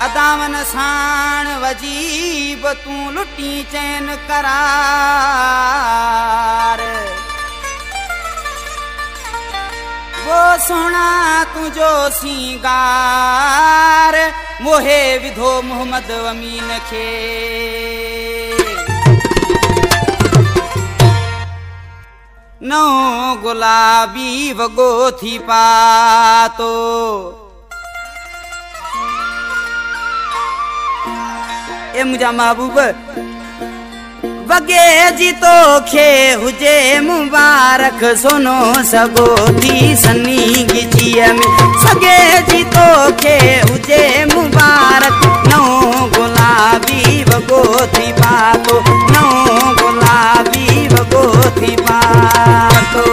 अदावन साण वजीब तूं लुटी चैन करार वो सोना तुझो सिंगार मोहे विधो मोहम्मद अमीन खे नौ गुलाबी वगो थी पातो ए मुझा महबूब वगे जी तो खे हुजे मुबारक सोनो सगो थी सनी गिजिया में सगे जी तो खे हुजे मुबारक नौ गुलाबी वगो थी पातो नौ गुलाबी वगो थी पातो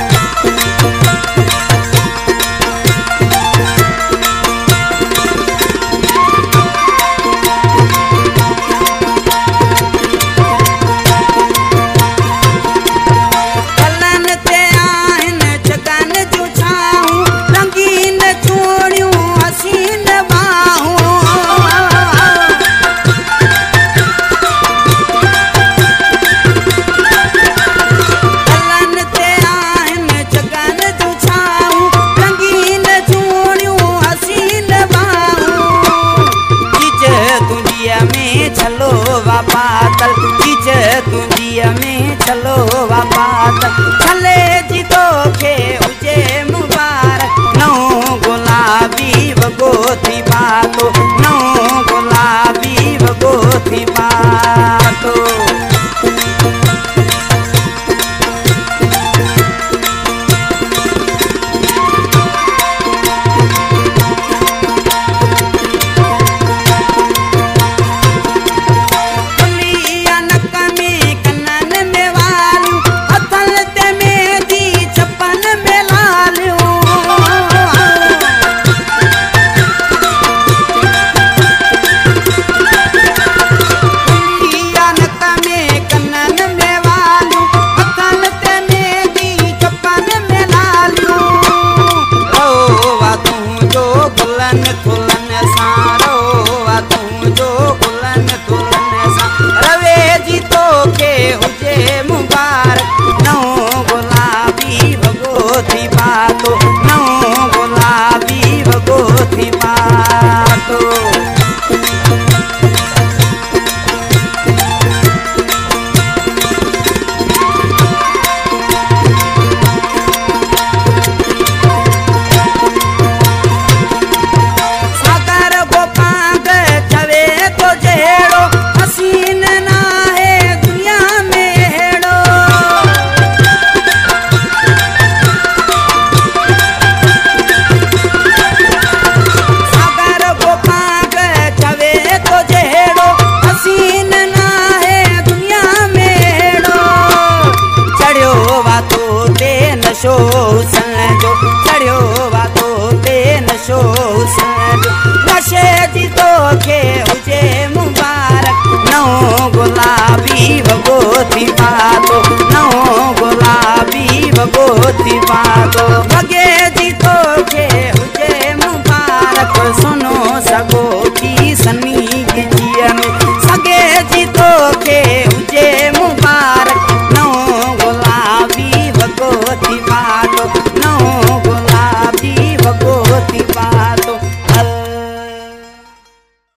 तुझिया में चलो वापात छले जी तो खे हुजे मुबारक नौ गुलाबी वगो थी पातो नौ गुलाबी वगो थी पातो नशे जी तो खे हुजे मुबारक नौ गुलाबी वगो